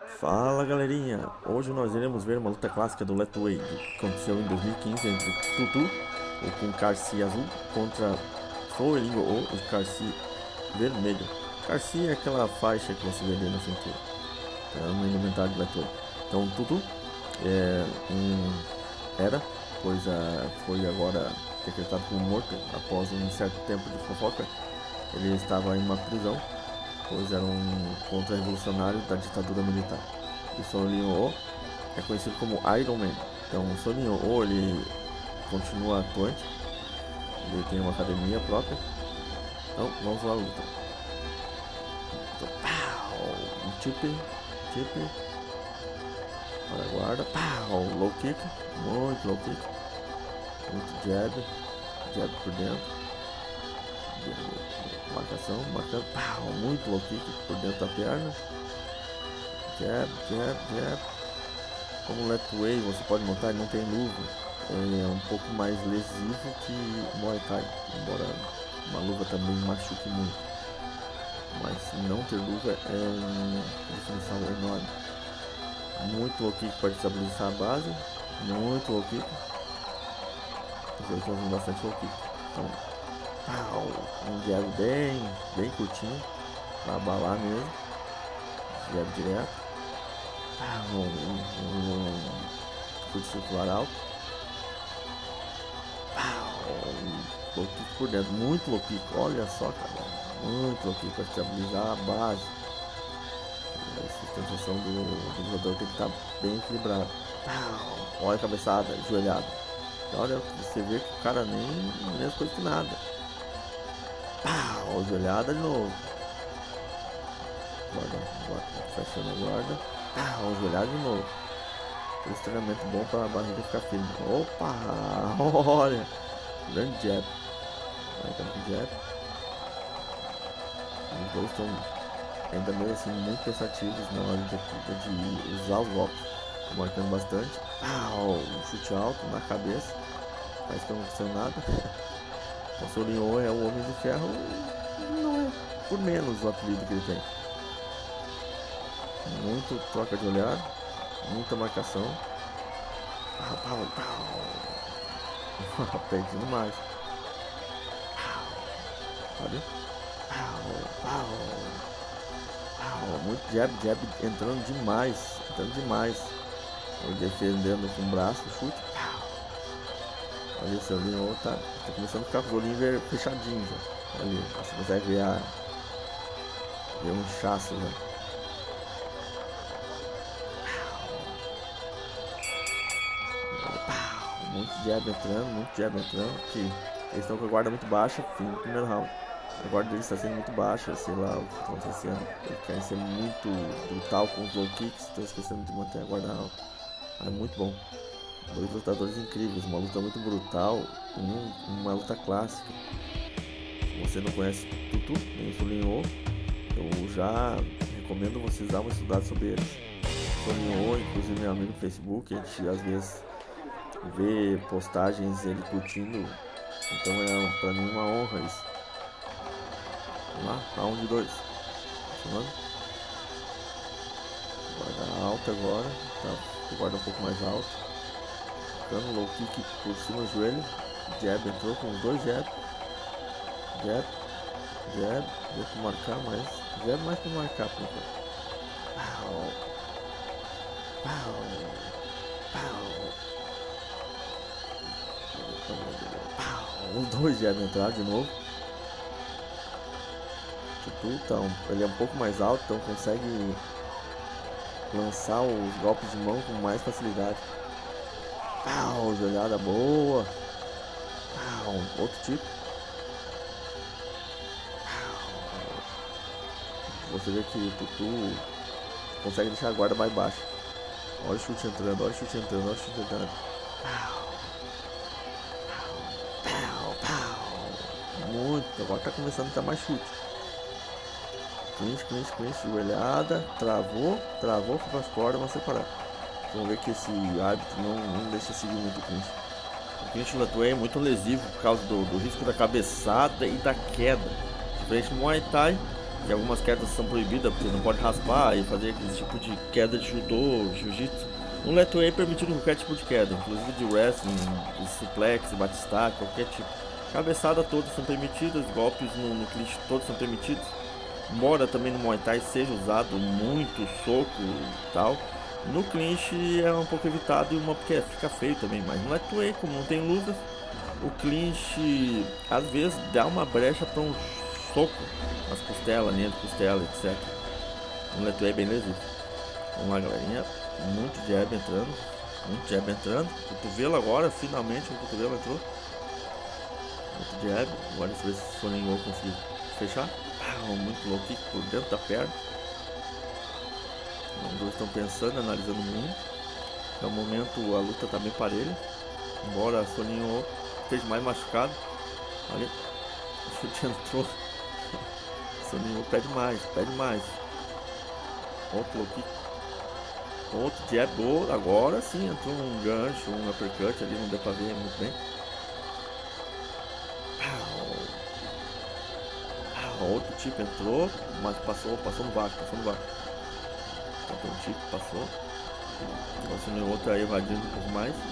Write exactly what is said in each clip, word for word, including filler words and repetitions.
Fala galerinha, hoje nós iremos ver uma luta clássica do Lightweight que aconteceu em dois mil e quinze entre Tutu, ou com Carci azul, contra Solinho ou o Carci vermelho. Carci é aquela faixa que você vê ali na cintura, é uma indumentária do Lightweight. Então Tutu é um, era, pois uh, foi agora decretado como morto após um certo tempo de fofoca. Ele estava em uma prisão, pois era um contra-revolucionário da ditadura militar. E Solinho é conhecido como Iron Man. Então Solinho ele continua atuante, ele tem uma academia própria. Então vamos lá, luta. Então, pau, um tip, tip, para a guarda, pau, low kick, muito low kick, muito jab, jab por dentro. Marcação, marcando, pau, muito low kick por dentro da perna. Jab, jab, jab. Como o Lightweight você pode notar, ele não tem luva. Ele é um pouco mais lesivo que Muay Thai, embora uma luva também machuque muito. Mas não ter luva é uma definição enorme. Muito low kick para estabilizar a base. Muito low kick. Os dois estão usando bastante low kick. Então, pau, um jab bem, bem curtinho, para abalar mesmo, jab direto, pau, um, um, um chute circular alto, pau, um low kick por dentro, muito low kick, olha só cara, muito low kick para estabilizar a base. A sustentação do, do jogador tem que estar bem equilibrado, pau, olha a cabeçada, joelhada, olha, você vê que o cara nem, nem as coisas que nada. Pau, joelhada de novo. Guarda, guarda, fechando a guarda. Pau, joelhada de novo. Esse treinamento bom para a barriga ficar firme. Opa, olha. Grande jab. Vai com jab. Os dois estão ainda mesmo assim muito pensativos na hora de, de usar os golpes. Estão marcando bastante. Pau, um chute alto na cabeça. Parece que não aconteceu nada. O Solinho é o Homem de Ferro, não é por menos o apelido que ele tem. Muito troca de olhar, muita marcação. Pau, pau, pau. Perdindo mais. Pau. Olha. Pau, pau. Pau. Muito jab, jab entrando demais. Entrando demais. Ele defendendo com o braço, chute. Olha, o Solinho tá, tá começando a ficar com os olhinhos fechadinhos já. Olha, você consegue ver, a, ver um inchaço já. Muito jab entrando, muito jab entrando. Que eles estão com a guarda muito baixa, fim do primeiro round. A guarda deles está sendo muito baixa, sei lá o que está acontecendo. Eles querem ser muito brutal com os low kicks, estão esquecendo de manter a guarda alta. É muito bom. Dois lutadores incríveis, uma luta muito brutal, um, uma luta clássica. Se você não conhece Tutu, nem o Solinho, eu já recomendo vocês dar uma estudada sobre eles. Solinho, inclusive meu amigo no Facebook, a gente às vezes vê postagens ele curtindo, então é pra mim uma honra isso. Vamos lá, round dois. Funcionando. Guarda alta agora, tá, guarda um pouco mais alto. Low kick por cima do joelho, jab entrou com os dois jab, jab, jab, deu pra marcar mais, jab mais pra marcar por enquanto. Pau, pau, pau, pau, os dois jab entraram de novo. Tutu tá um, ele é um pouco mais alto, então consegue lançar os golpes de mão com mais facilidade. Pau, joelhada boa. Pau, outro tipo. Pau. Você vê que o Tutu consegue deixar a guarda mais baixa. Olha o chute entrando, olha o chute entrando, olha o chute entrando. Pau. Pau, pau, pau. Muito, agora tá começando a dar mais chute. Clinch, clinch, clinch, joelhada. Travou, travou, foi para as cordas, vão separar. Vamos ver que esse árbitro não, não deixa seguir muito o clinch. O clinch do Lightweight é muito lesivo por causa do, do risco da cabeçada e da queda. Diferente do Muay Thai, que algumas quedas são proibidas, porque não pode raspar e fazer aquele tipo de queda de judô, jiu-jitsu. No Lethwei é permitido qualquer tipo de queda, inclusive de wrestling, de suplex, batistaca, qualquer tipo. Cabeçada todas são permitidas, golpes no, no clinch todos são permitidos. Embora também no Muay Thai seja usado muito soco e tal, no clinch é um pouco evitado e uma porque fica feio também. Mas no Lethwei, como não tem luvas, o clinch às vezes dá uma brecha para um soco nas costelas, linha de costela, etcétera. No Lethwei é bem lesivo. Vamos lá, galerinha. Muito jab entrando. Muito jab entrando. Cotovelo agora, finalmente o cotovelo entrou. Muito jab. Agora deixa eu ver se o Sonin conseguir fechar. Ah, muito low kick por dentro da perna. Os dois estão pensando, analisando muito. No momento a luta está bem parelha. Embora a Sonin esteja mais machucado. Olha, o chute entrou. Sonin pede mais, pede mais. Outro low kick. Outro jab, oh, agora sim entrou um gancho, um uppercut ali, não deu pra ver muito bem. Ah, outro tipo entrou, mas passou, passou no vácuo, passou no vácuo. Então um tipo passou. Agora o outro aí evadindo um pouco mais.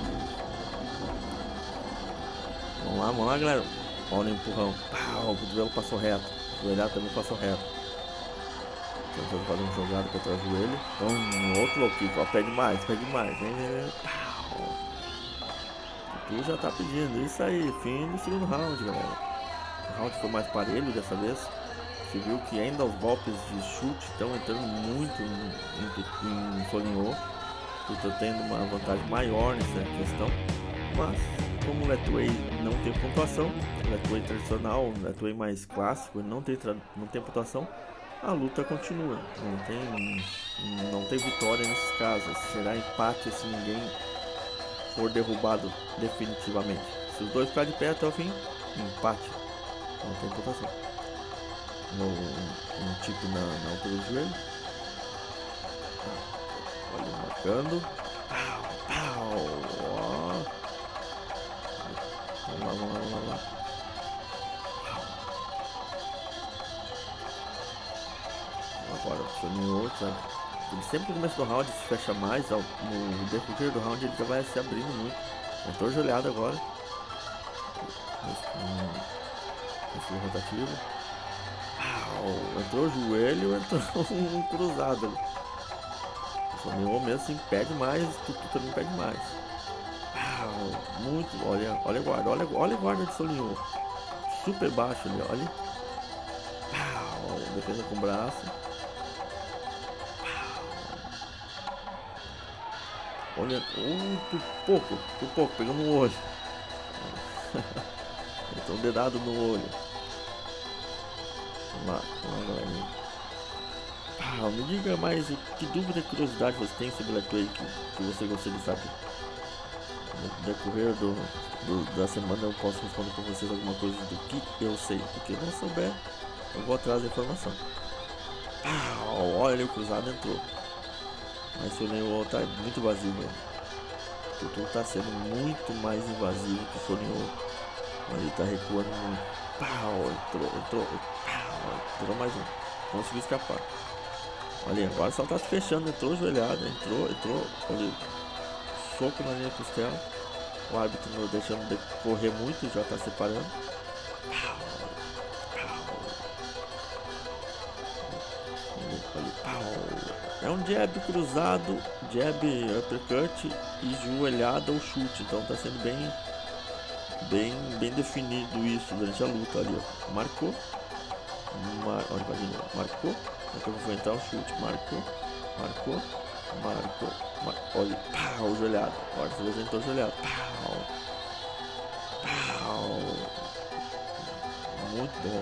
Vamos lá, vamos lá, galera. Olha o empurrão. Pau, o cotovelo passou reto. O joelhado também passou reto. Tentando fazer uma jogada para trás do joelho. Então, um outro low kick, ó, pede mais, pede mais. Pau. Tu já tá pedindo. Isso aí, fim do segundo round, galera. O round foi mais parelho dessa vez. Você viu que ainda os golpes de chute estão entrando muito em, em Sonin. Tu tá tendo uma vantagem maior nessa questão. Mas, como o Lethwei não tem pontuação, o Lethwei tradicional, o Lethwei mais clássico, não tem, não tem pontuação, a luta continua. Não tem, não tem vitória nesses casos. Será empate se ninguém for derrubado definitivamente. Se os dois ficarem de pé até o fim, empate. Não tem pontuação. No, um tipo na, na altura do joelho. Olha, marcando. Pau, pau. Ó. Vamos lá, vamos lá, vamos lá. Agora o Sonin outro, sabe? Ele sempre no começo do round se fecha mais, ao, no decorrer do round ele já vai se abrindo muito. Entrou joelhado agora. Esse rotativo. Pau, entrou o joelho, entrou um cruzado ali. O Sonin mesmo assim pede mais, tu, tu também pede mais. Pau, muito, olha, olha a guarda, olha, olha a guarda de Sonin. Super baixo ali, olha. Pau, defesa com o braço. Olha, um, por pouco, por pouco, pegando no olho. Então um dedado no olho. Vamos lá, vamos lá, galerinha. Ah, me diga mais, que dúvida e curiosidade você tem sobre o Lethwei que, que você gostaria de saber. No decorrer do, do, da semana eu posso responder para vocês alguma coisa do que eu sei. O que eu não souber, eu vou atrás da informação. Ah, olha, o cruzado entrou. Mas o Sonin tá muito vazio, velho. O Tutu tá sendo muito mais invasivo que o Sonin. Ele tá recuando muito. Pau, entrou, entrou, pau, entrou mais um. Conseguiu escapar. Olha, agora só tá se fechando, entrou joelhada, entrou, entrou. Olha, soco na linha costela. O árbitro não deixando de correr muito, já tá separando. Pau, pau. Olha, pau. É um jab cruzado, jab, uppercut e joelhada ou chute. Então tá sendo bem, bem, bem definido isso durante a luta ali. Ó. Marcou, mar, olha, imagina, marcou, então vou entrar o chute, marcou, marcou, marcou, mar, olha, pau, joelhada. Agora você entrou joelhada, pau, pau, muito bom.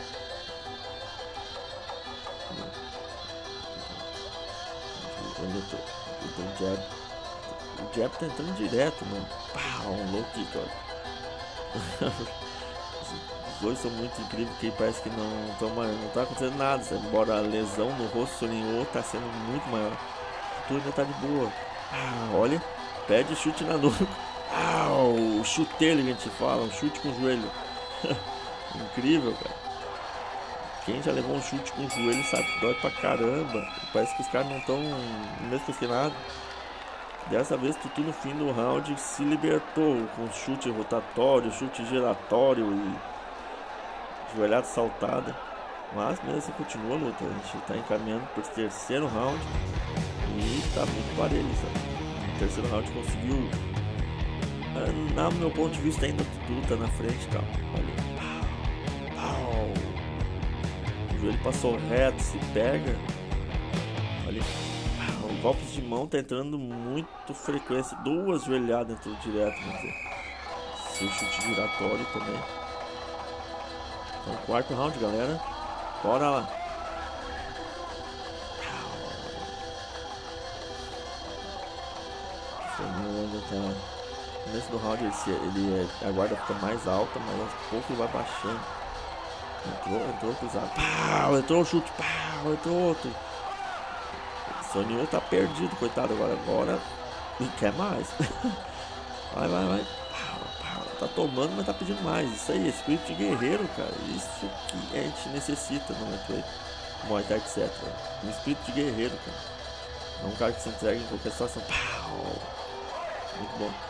Eu tô, eu tô o jab. O jab tá entrando direto, mano. Pau, um low kick, ó. Os dois são muito incríveis, que parece que não, tão, não tá acontecendo nada. Sabe? Embora a lesão no rosto do Sonin tá sendo muito maior. Tudo ainda tá de boa. Ah, olha, pede chute na nuca. Ah, o chuteiro que a gente fala, um chute com o joelho. Incrível, cara. Quem já levou um chute com o joelho sabe que dói pra caramba. Parece que os caras não estão mesmo que nada. Dessa vez Tutu no fim do round se libertou com chute rotatório, chute giratório e joelhada saltada. Mas mesmo assim continua a luta. A gente está encaminhando para o terceiro round e está muito parelho, sabe? O terceiro round conseguiu, no meu ponto de vista, ainda Tutu tá na frente, tá? Olha, pau, o joelho passou reto, se pega. Olha, pau, golpes de mão tá entrando muito frequência, duas joelhadas entrou direto, quer dizer, seu chute giratório também. Então, quarto round, galera. Bora lá. O ainda tá. No começo do round ele, se, ele a guarda fica mais alta, mas aos poucos ele vai baixando. Entrou, entrou cruzado. Pau, entrou o chute. Pau, entrou outro. O Sonio tá perdido, coitado. Agora, agora. E quer mais. Vai, vai, vai. Tá tomando, mas tá pedindo mais. Isso aí, espírito de guerreiro, cara. Isso que a gente necessita no Muay Thai, etcétera. Um espírito de guerreiro, cara. Não um cara que se entrega em qualquer situação. Pau. Muito bom.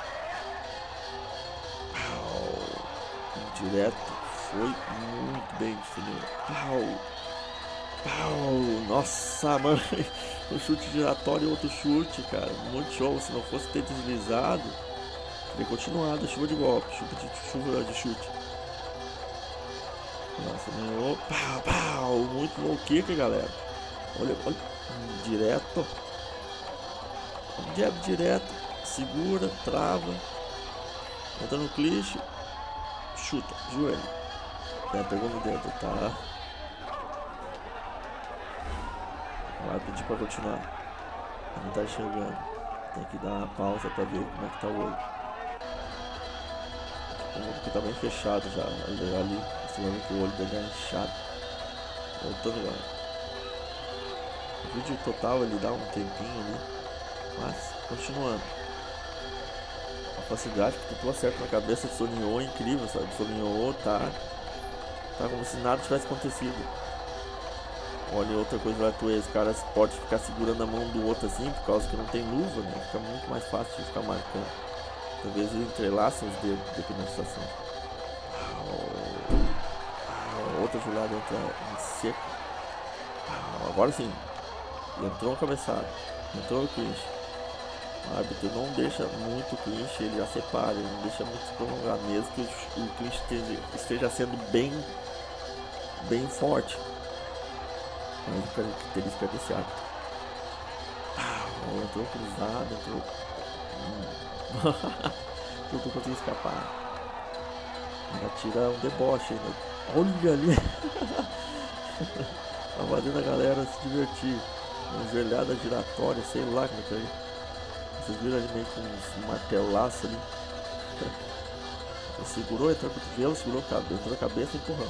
Pau. Direto. Foi muito bem, senhor. Pau. Pau. Nossa, mano. Um chute giratório e outro chute, cara. Muito show. Se não fosse ter deslizado, teria continuado. Chuva de golpe. Chuva de, chuva de chute. Nossa, ganhou. Pau, pau. Muito low kick, galera. Olha, olha. Direto. Jab direto. Segura, trava. Entra no clichê. Chuta, joelho. É, pegou no dedo, tá? Vai pedir pra continuar. Não tá enxergando. Tem que dar uma pausa pra ver como é que tá o olho. Porque tá bem fechado já. Ali, ali você vai ver que o olho dele é inchado. Voltando agora. O vídeo total ele dá um tempinho ali. Mas, continuando. A facilidade que tu acerta na cabeça do Sonio é incrível, sabe? O Sonio tá. Tá como se nada tivesse acontecido. Olha, outra coisa lá, tu esse cara pode ficar segurando a mão do outro assim, por causa que não tem luva, né? Fica muito mais fácil de ficar marcando. Talvez ele entrelaça os dedos, dependendo da situação. Outra jogada entra em seco. Agora sim. Entrou no cabeçado. Entrou no clinch. O árbitro não deixa muito o clinch, ele já separa, ele não deixa muito se prolongar, mesmo que o, o clinch esteja, esteja sendo bem, bem forte. Mas a característica desse árbitro. Ah, entrou cruzado, entrou. Eu não consegui escapar. Ainda tira um deboche ainda. Olha ali. Tá fazendo a galera se divertir. Uma joelhada giratória, sei lá como é que é. Vocês viram ali meio com um martelaço ali. Ele segurou, entrou no cotovelo, segurou a cabeça, entrou na cabeça e empurrou.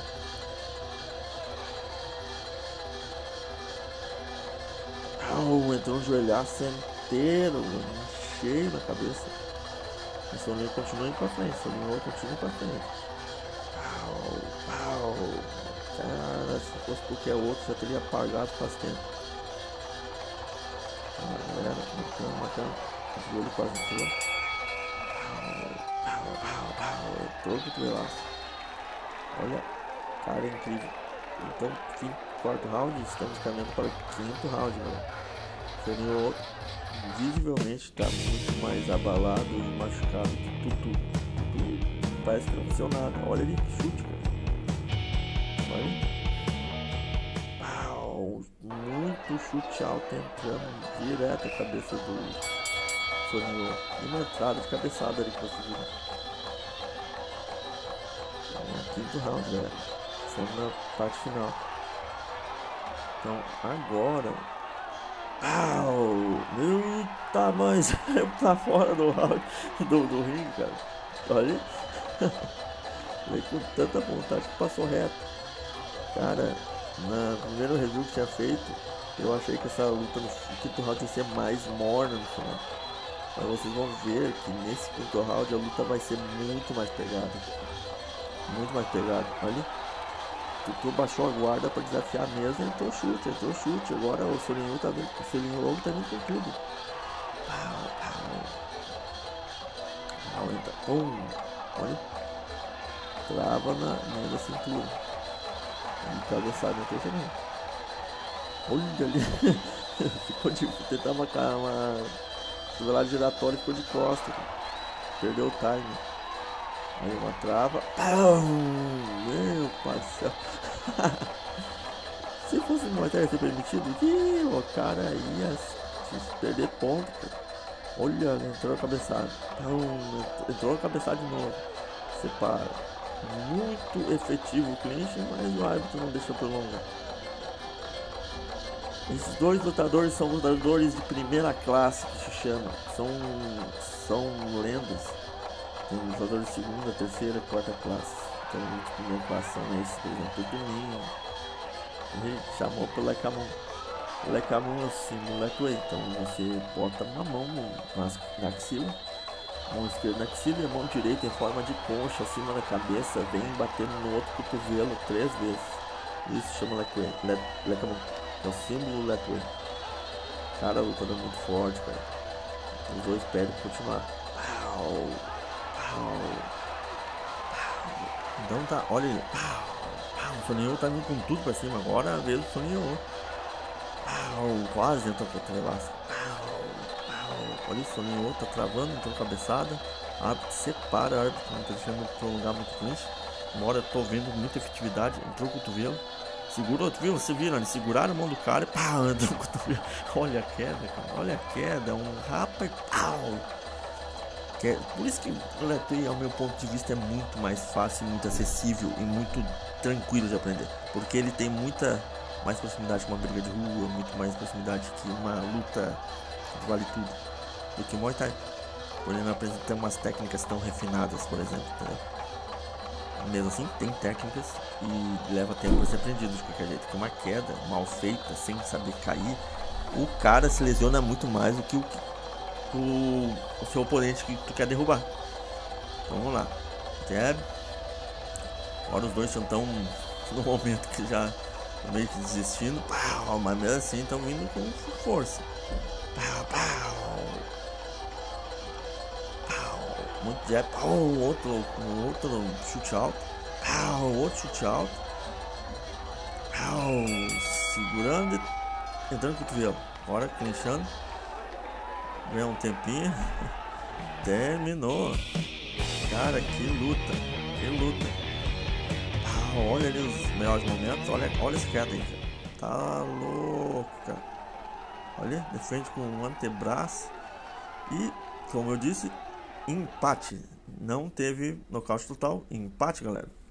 Oh, entrou um joelhaço inteiro, cheio na cabeça. O Soninho continua indo pra frente, o Soninho continua pra frente. Pau, pau. Cara, se fosse qualquer outro já teria apagado faz tempo. Ah, galera, marcando, marcando. O joelho quase entrou. Pau, pau, pau. Entrou com o cotovelaço. Olha, cara, é incrível. Então, fim, quarto round, estamos caminhando para o quinto round, galera. O Soninho visivelmente está muito mais abalado e machucado que Tutu. Tutu parece que não aconteceu nada. Olha ali que chute, cara. Olha. Pau, muito chute alto entrando direto a cabeça do Soninho. E uma entrada de cabeçada ali que você viu. É, quinto round, galera. Estamos na parte final. Então agora. Pau! Meu tamanho saiu pra fora do round do, do ringue, cara. Olha. Veio com tanta vontade que passou reto. Cara, na primeira review que tinha feito, eu achei que essa luta no quinto round ia ser mais morna no final. Mas vocês vão ver que nesse quinto round a luta vai ser muito mais pegada. Muito mais pegada. Olha. Tutu baixou a guarda para desafiar a mesa e entrou chute, entrou chute. Agora o Sorinho tá vindo, o Sorinho logo tá vindo com tudo. Pau, pau. Pau, entra. Pum. Olha. Trava na meia da cintura. E cabeçada na terceira. Olha ali. Ficou de tentar uma, uma cotovelada giratória e ficou de costa. Perdeu o time. Aí uma trava. Pau! Meu pai do céu. Se fosse uma ter sido permitido, que o cara ia perder ponto. Olha, entrou a cabeçada. Pau! Entrou a cabeçada de novo. Separa. Muito efetivo o clinch, mas o árbitro não deixou prolongar. Esses dois lutadores são lutadores de primeira classe, que se chama. São, são lendas. Tem lutadores de segunda, terceira, quarta classe. Então, de primeira classe são esses, por exemplo, o Domingo. Ele chamou pro Lecamon. O Lecamon é o símbolo Letway. Então, você bota uma mão na, na axila, mão esquerda na axila e a mão direita em forma de concha acima da cabeça, vem batendo no outro cotovelo três vezes. Isso chama Letway. Le, Lecamon. É o símbolo Letway. Cara, lutador muito forte, cara. Os dois pedem pra continuar. Pau, pau, pau. Então tá, olha ele. Pau, pau. O Soninho tá vindo com tudo pra cima. Agora a vez do Soninho. Pau, quase entrou com a cotovelaça. Pau, pau. Olha o Soninho tá travando, entrou cabeçada. A árbitro separa, a árbitro não tá deixando prolongar muito clinch. Uma hora eu tô vendo muita efetividade. Entrou o cotovelo. Segurou, tu viu? Você viu? Eles seguraram a mão do cara e pau, entrou o cotovelo. Olha a queda, cara. Olha a queda. Um rapa e pau. Que é, por isso que o Letway, ao meu ponto de vista, é muito mais fácil, muito acessível e muito tranquilo de aprender. Porque ele tem muita mais proximidade com uma briga de rua, muito mais proximidade que uma luta que vale tudo do que o Muay Thai. Por ele não apresenta umas técnicas tão refinadas, por exemplo. Entendeu? Mesmo assim, tem técnicas e leva tempo para ser aprendido de qualquer jeito. Porque uma queda mal feita, sem saber cair, o cara se lesiona muito mais do que o, o, o seu oponente que tu quer derrubar. Então vamos lá. Jab. Agora os dois estão no momento que já meio que desistindo. Pau, mas mesmo assim estão vindo com força. Pau, pau. Muito jab, pau, outro, um outro chute alto, pau, outro chute alto, pau, segurando e entrando com o cotovelo. Agora clinchando, ganha um tempinho, terminou. Cara, que luta, que luta. Pau, olha ali os melhores momentos, olha, olha esse queda aí, cara. Tá louco, cara. Olha, defende com um antebraço e, como eu disse, empate. Não teve nocaute total. Empate, galera.